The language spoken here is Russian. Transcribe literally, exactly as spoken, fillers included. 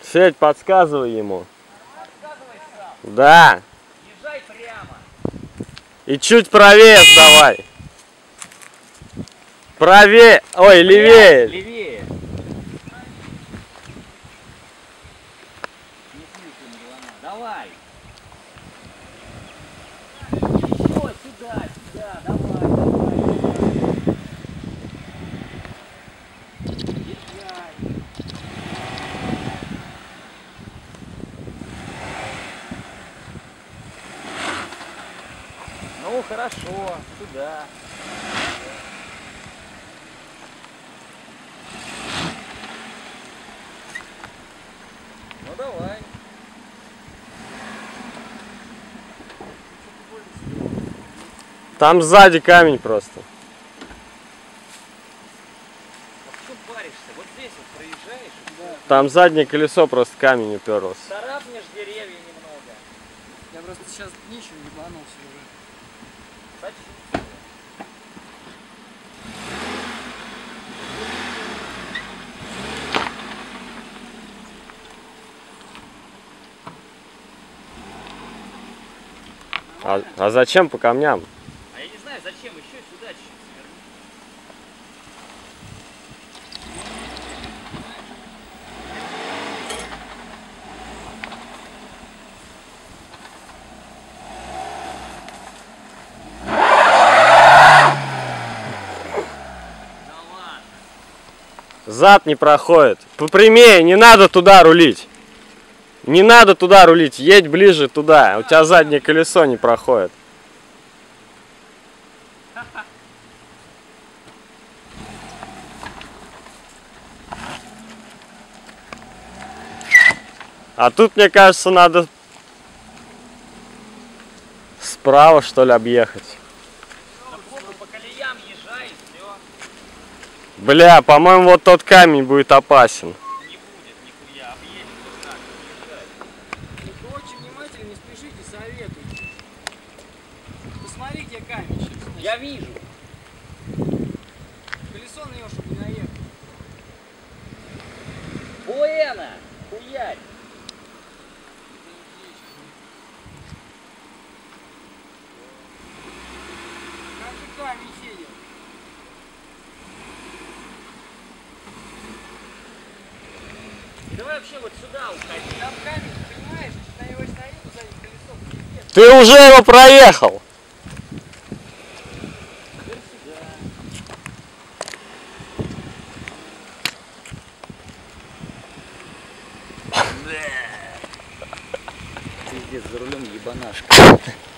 Федь, подсказывай ему. Подсказывай сам. Да. Езжай прямо. И чуть правее сдавай. Правее. Ой, левее. Левее. Давай. Еще сюда, сюда, давай, давай, давай. Езжай. Ну хорошо, сюда. Ну давай. Там сзади камень просто. А что паришься? Вот здесь вот проезжаешь. Да. Там заднее колесо просто камень уперлось. Царапнешь деревья немного. Я просто сейчас ничего ебанулся уже. Почти. А, а зачем по камням? А я не знаю, зачем еще сюда чуть-чуть сверни. Да ладно. Зад не проходит. Попрямее, не надо туда рулить. Не надо туда рулить, едь ближе туда. У тебя заднее колесо не проходит. А тут, мне кажется, надо справа, что ли, объехать. Да плохо по колеям езжай и все. Бля, по-моему, вот тот камень будет опасен. Не будет нихуя, объедешь вот так, езжай. Только очень внимательно, не спешите, советуйте. Посмотри, где камень сейчас. Я вижу. Колесо на него, чтобы не наехать. Буэна, хуярь. Как же камень сидел? Давай вообще вот сюда уходи. Там камень, понимаешь, на его стоит, сзади колесо, пиздец. Ты уже его проехал. Теперь сюда. Пиздец, за рулем ебанашка.